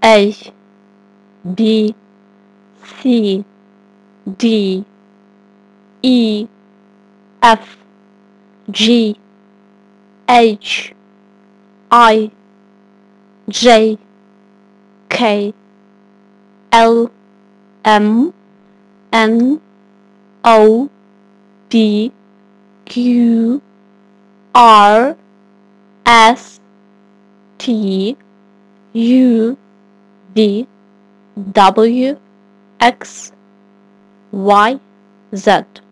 A, B, C, D, E, F, G, H, I, J, K, L, M, N, O, P, Q, R, S, T, U, V, W, X, Y, Z.